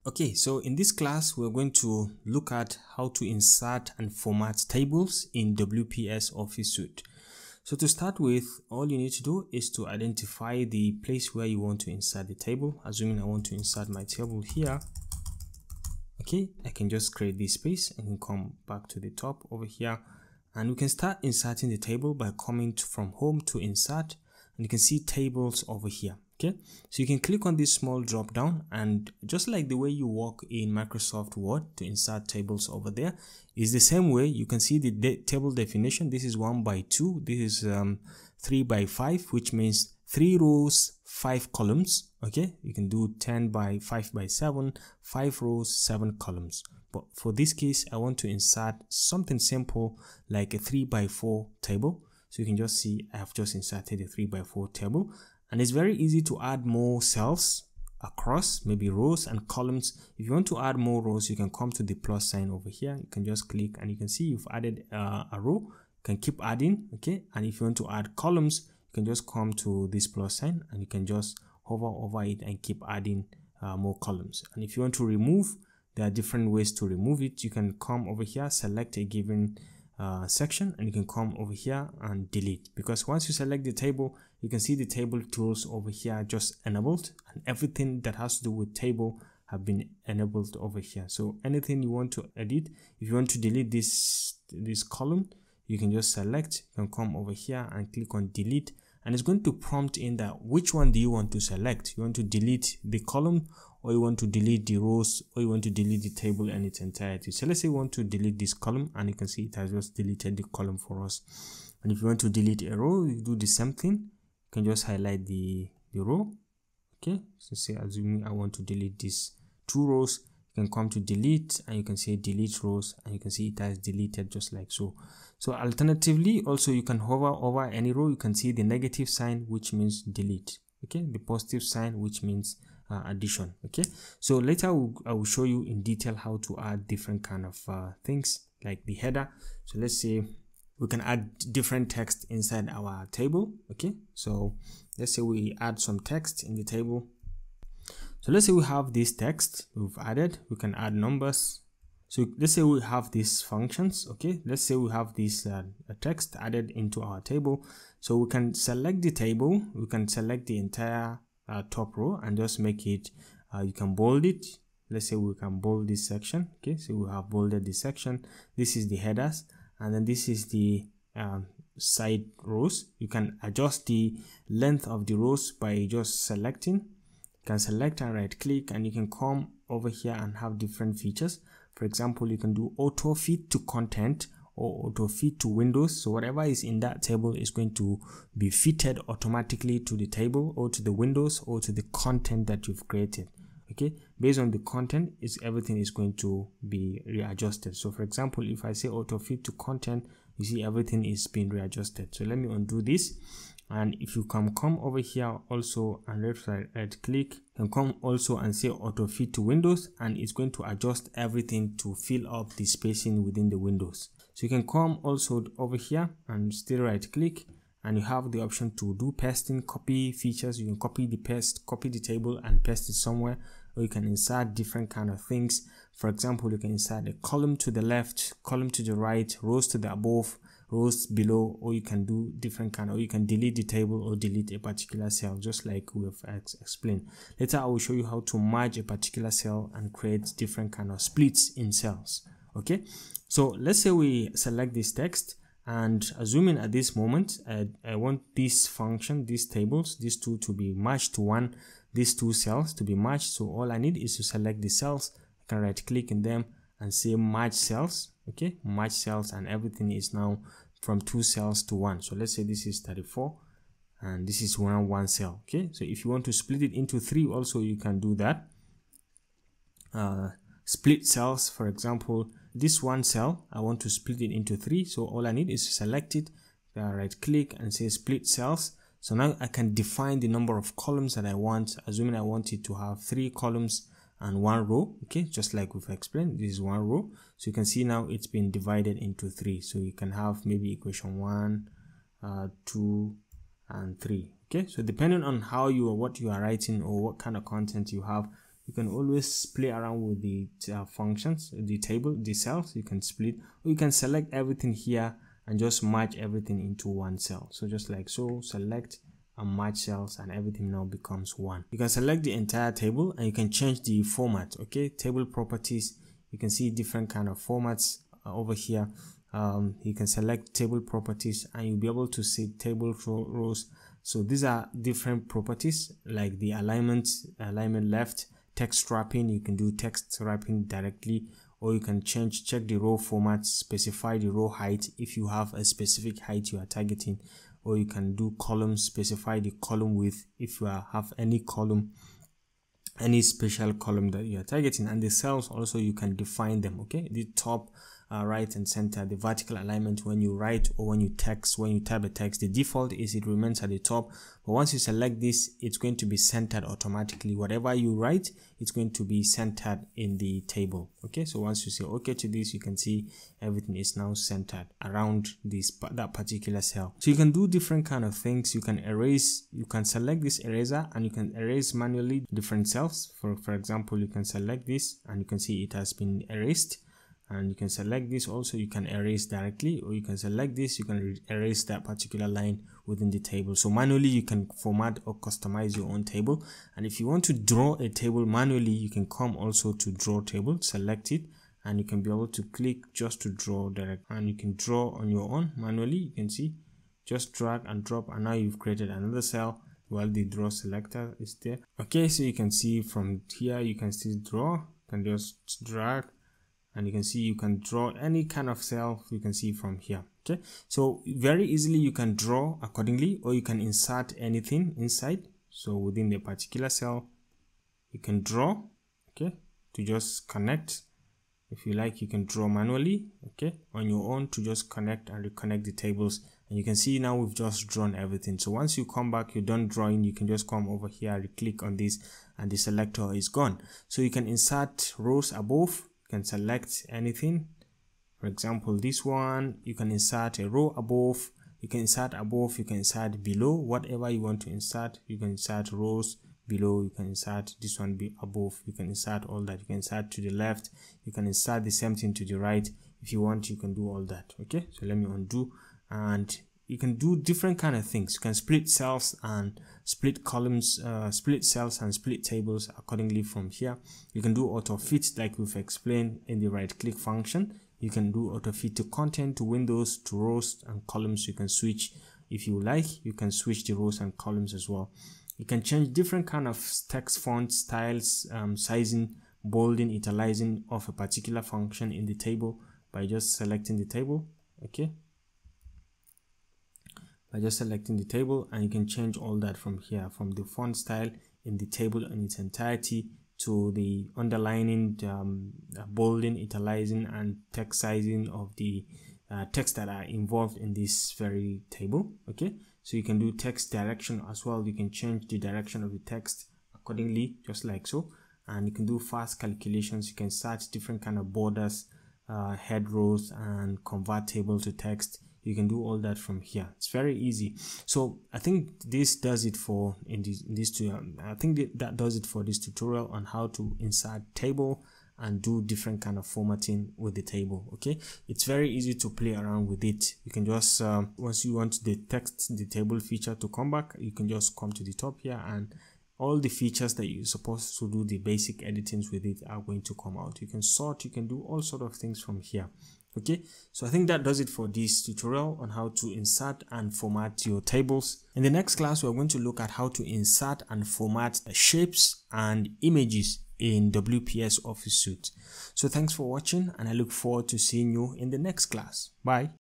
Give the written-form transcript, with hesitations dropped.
Okay, so in this class, we're going to look at how to insert and format tables in WPS Office Suite. So to start with, all you need to do is to identify the place where you want to insert the table. Assuming I want to insert my table here. Okay, I can just create this space and can come back to the top over here. And we can start inserting the table by coming from home to insert. And you can see tables over here. Okay, so you can click on this small drop down, and just like the way you work in Microsoft Word to insert tables over there is the same way. You can see the table definition. This is 1 by 2. This is 3 by 5, which means 3 rows, 5 columns. Okay, you can do 10 by 5 by 7, 5 rows, 7 columns. But for this case, I want to insert something simple like a 3 by 4 table. So you can just see I have just inserted a 3 by 4 table. And it's very easy to add more cells across, maybe rows and columns. If you want to add more rows, you can come to the plus sign over here. You can just click and you can see you've added a row. You can keep adding, okay? And if you want to add columns, you can just come to this plus sign and you can just hover over it and keep adding more columns. And if you want to remove, there are different ways to remove it. You can come over here, select a given section, and you can come over here and delete, because once you select the table, you can see the table tools over here just enabled, and everything that has to do with table have been enabled over here. So anything you want to edit, if you want to delete this column, you can just select, you can come over here and click on delete, and it's going to prompt in that which one do you want to select. You want to delete the column, or you want to delete the rows, or you want to delete the table in its entirety. So let's say we want to delete this column, and you can see it has just deleted the column for us. And if you want to delete a row, you do the same thing. You can just highlight the row. Okay, so say assuming I want to delete these 2 rows, you can come to delete and you can say delete rows, and you can see it has deleted just like so. So alternatively, also you can hover over any row. You can see the negative sign, which means delete. Okay, the positive sign, which means addition. Okay, so later I will show you in detail how to add different kind of things like the header. So let's say we can add different text inside our table. Okay, so let's say we add some text in the table. So let's say we have this text we've added. We can add numbers. So let's say we have these functions. Okay, let's say we have this text added into our table. So we can select the table. We can select the entire top row and just make it, you can bold it. Let's say we can bold this section. Okay, so we have bolded this section. This is the headers, and then this is the side rows. You can adjust the length of the rows by just selecting. You can select and right click, and you can come over here and have different features. For example, you can do auto fit to content or auto fit to windows. So whatever is in that table is going to be fitted automatically to the table or to the windows or to the content that you've created. Okay, based on the content, everything is going to be readjusted. So for example, if I say auto fit to content, you see everything is being readjusted. So let me undo this. And if you can come over here also and right click, and come also and say auto fit to windows, and it's going to adjust everything to fill up the spacing within the windows. So you can come also over here and still right click, and you have the option to do pasting, copy features. You can copy the table and paste it somewhere, or you can insert different kind of things. For example, you can insert a column to the left, column to the right, rows to the above, rows below, or you can do different kind of, or you can delete the table or delete a particular cell, just like we have explained. Later I will show you how to merge a particular cell and create different kind of splits in cells. Okay, so let's say we select this text, and assuming at this moment I want this function, these tables, these two to be merged to one, these 2 cells to be merged. So all I need is to select the cells. I can right click in them and say merge cells. Okay, merge cells, and everything is now from 2 cells to 1. So let's say this is 34 and this is one cell. Okay, so if you want to split it into 3 also, you can do that. Split cells, for example, this 1 cell I want to split it into 3. So all I need is to select it, right click and say split cells. So now I can define the number of columns that I want, assuming I want it to have 3 columns and 1 row. Okay, just like we've explained, this is 1 row. So you can see now it's been divided into 3. So you can have maybe equation 1, 2 and 3. Okay, so depending on how what you are writing or what kind of content you have, you can always play around with the functions, the table, the cells. You can split, or you can select everything here and just merge everything into one cell. So just like so, select and merge cells, and everything now becomes one. You can select the entire table and you can change the format. Okay, table properties, you can see different kind of formats over here. You can select table properties and you'll be able to see table rows. So these are different properties, like the alignment left, text wrapping. You can do text wrapping directly, or you can check the row format, specify the row height if you have a specific height you are targeting, or you can do columns, specify the column width if you have any column, any special column that you are targeting. And the cells also, you can define them. Okay, the top, right and center, the vertical alignment when you write or when you type a text, the default is it remains at the top, but once you select this, it's going to be centered automatically. Whatever you write, it's going to be centered in the table. Okay, so once you say okay to this, you can see everything is now centered around that particular cell. So you can do different kind of things. You can erase, you can select this eraser and you can erase manually different cells. For example, you can select this and you can see it has been erased. And you can select this also, you can erase directly, or you can select this, you can erase that particular line within the table. So manually you can format or customize your own table. And if you want to draw a table manually, you can come also to draw table, select it, and you can be able to click just to draw direct, and you can draw on your own manually. You can see, just drag and drop, and now you've created another cell while the draw selector is there. Okay, so you can see from here, you can still draw, you can just drag, and you can see you can draw any kind of cell you can see from here. Okay, so very easily you can draw accordingly, or you can insert anything inside. So within the particular cell, you can draw, okay, to just connect. If you like, you can draw manually, okay, on your own to just connect and reconnect the tables. And you can see now we've just drawn everything. So once you come back, you're done drawing, you can just come over here, click on this, and the selector is gone. So you can insert rows above. Can select anything. For example, this one, you can insert a row above, you can insert above, you can insert below, whatever you want to insert. You can insert rows below, you can insert this one above, you can insert all that. You can insert to the left, you can insert the same thing to the right. If you want, you can do all that. Okay, so let me undo, and you can do different kind of things. You can split cells and split columns, split cells and split tables accordingly from here. You can do auto fit like we've explained in the right click function. You can do auto fit to content, to windows, to rows and columns. You can switch if you like. You can switch the rows and columns as well. You can change different kind of text font styles, sizing, bolding, italicizing of a particular function in the table by just selecting the table. Okay, by just selecting the table, and you can change all that from here, from the font style in the table in its entirety to the underlining, bolding, italicizing, and text sizing of the text that are involved in this very table. Okay, so you can do text direction as well. You can change the direction of the text accordingly, just like so. And you can do fast calculations. You can search different kind of borders, head rows, and convert table to text. You can do all that from here. It's very easy. So I think this does it for that does it for this tutorial on how to insert table and do different kind of formatting with the table. Okay, it's very easy to play around with it. You can just once you want the table feature to come back, you can just come to the top here, and all the features that you're supposed to do the basic editings with it are going to come out. You can sort, you can do all sort of things from here. Okay, so I think that does it for this tutorial on how to insert and format your tables. In the next class, we're going to look at how to insert and format shapes and images in WPS Office Suite. So thanks for watching, and I look forward to seeing you in the next class. Bye.